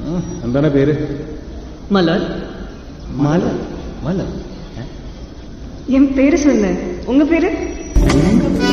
എന്താണ് പേര്? மலர். மலர். மலர். என் பேரு சொன்ன, உங்க பேரு?